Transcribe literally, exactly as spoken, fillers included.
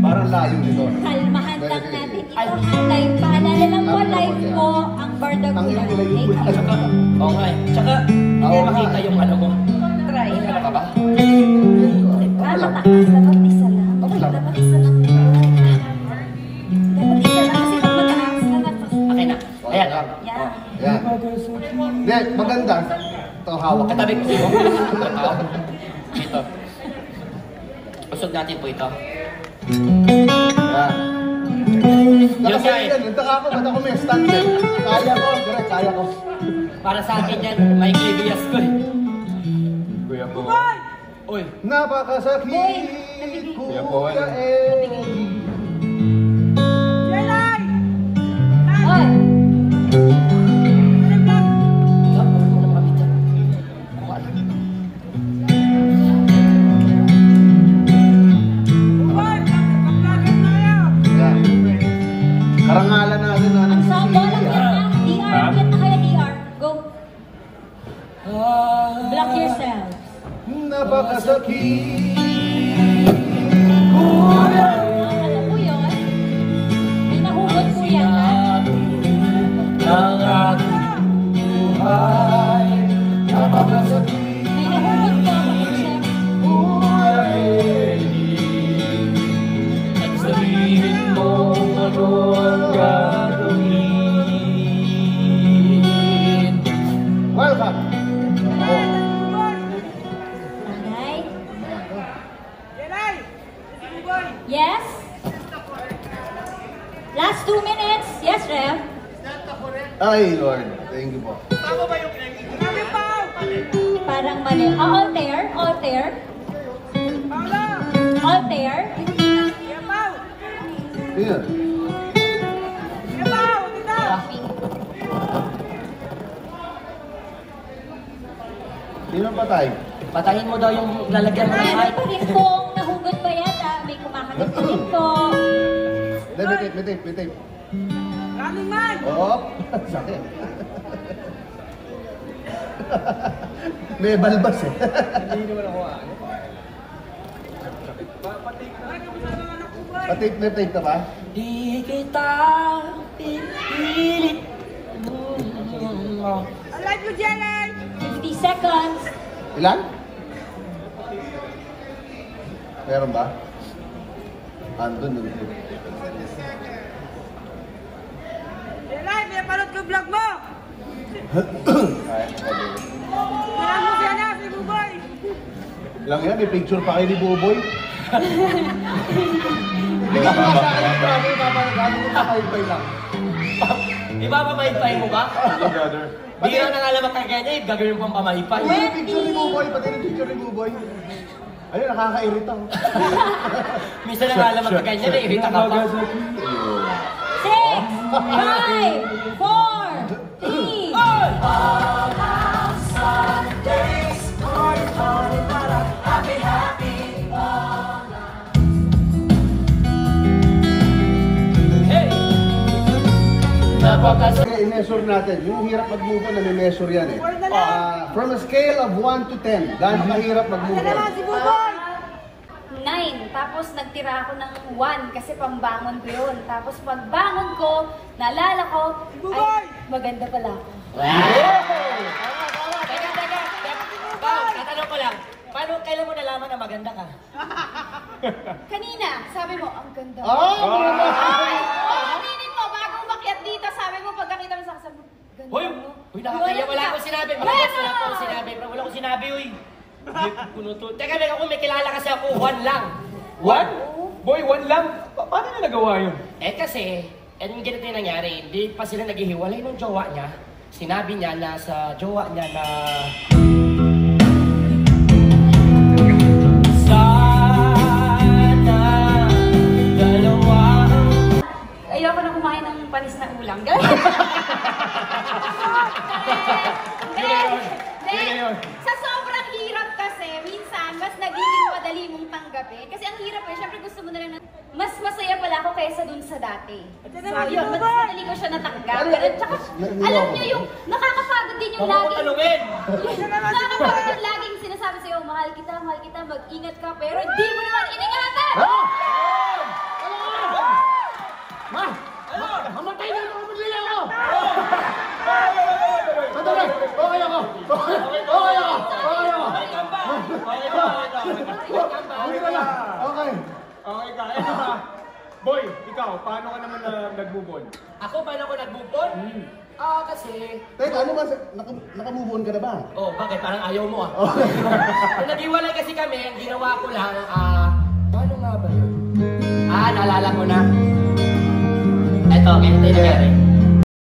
Parang layo dito. Kalmahan lang natin ito. Live, paalala lang po, live po ang Bardagulan. Ang iyong ilayo po. Oo nga eh. Tsaka, hindi makita yung ano mo. Try. Ano ka ba? Ah, matakas. Dapat isa lang. Dapat isa lang. Dapat isa lang kasi pag matakas na natas. Okay na. Ayan. Yan. Yan. Hindi, maganda. Ito, hawak. Katabi ko siyo. Ito. Usog natin po ito. Yan. Nakasali yan. Nagtaka ako, ba't ako may stand din? Kaya ko, direct, kaya ko. Para sa akin yan, may Clivias ko eh. Kuya po. Uy. Napakasakit. Boy, nabigay. Kuya Paul. Eddie. Oy. Karangalan natin na Ang song, bolang yan na. D R, yan na kaya D R. Go. Block yourself. Napakasakit. Alam mo yun? May nahugot po yan, ha? Ang aking buhay. Napakasakit. May nahugot po, mag-check. At sabihin mo ano ang gagawin. Welcome. Alright. Yes? Last two minutes. Yes, Rev? Ay, Lord. Thank you po. Parang mali. Ah, Altair? Altair? Altair? Yan. Sino patay? Patayin mo daw yung lalagyan mo ng Meron mic. pa rin pong nahugot pa yata. May kumakagat pa rin po. Hindi, may tape, may tape, may tape. Running man! Oh, sakit. May balbas eh. Hindi naman ako ano. Patape, may tape ka ba? Di kita pipilit. I like you, Jelly! fifty seconds. Ilan? Meron ba? Andun, nung tape. Jelly, may palot ko vlog mo! Ay, okay. Kailangan mo siya na, si Buboy! Lang yan, may picture pa kayo ni Buboy. Hindi ka pa sa akin, grabe, papalagano mo papaypay lang. Ipapapaypay mo ba? Hello, brother. Di na nga alam magkaganya eh, gagawin mo pang pamaypay. Pati yung picture ni Buboy, pati yung picture ni Buboy. Ayun, nakakairita. Minsan na nga alam magkaganya eh, irita ka pa. Six, five, four, three. Hey! Napakasakit. Kaya i-measure natin. Yung hirap mag-move on, nami-measure yan eh. Ah, from a scale of one to ten, gaano kahirap mag-move Asa naman on? si Buboy! Nine. Tapos nagtira ako ng one kasi pambangon ko yun. Tapos pagbangon ko, naalala ko, ay, maganda pala ako. Teka, teka, teka. Pao, tatanong ko lang. Paano, kailan mo nalaman na maganda ka? Kanina, sabi mo, ang ganda. Oh! Ay, oh, kaninin mo, bago umakyat dito, sabi mo, pagkakita mo sa kasama mo, ganda Hoy! mo. Uy, nakakaya. Wala akong sinabi. Malagas wala akong sinabi. Wala akong sinabi, uy. Puno to. Teka, teka, kung may kilala kasi ako, one lang. One? Boy, one lang? Pa paano niya nagawa yun? Eh kasi, eh, yung ganito yung nangyari, hindi pa sila naghihiwalay ng jowa niya. Sinabi niya na sa jowa niya na... Sana dalawa. Ayoko na kumain ng panis na ulam. Yun na yun. Then, Yun na yun. sa sobrang hirap kasi, minsan, mas nagiging madali mong tanggapin. Kasi ang hirap eh, syempre gusto mo na lang na, mas masaya pala ako kaysa dun sa dati. So, yun, mas madali ko siya natanggap. Pero, tsaka, alam niyo yung, nakakapagod din yung Huwag mo lagi. tanungin. Nakakapagod yung laging sinasabi sa'yo, mahal kita, mahal kita, mag-ingat ka, pero di mo naman iningatan! Ah! ikaw, paano ka naman na nag-move on? Ako, paano ako nag-move on? Hmm. Ah, kasi... Teka, ano ba? Naka, naka-move on ka na ba? Oh, bakit? Parang ayaw mo ah. Oh. Nung nag-iwalay kasi kami, ang ginawa ko lang, ah... paano nga ba yun? Ah, naalala ko na. Eto, ganito yung nangyari.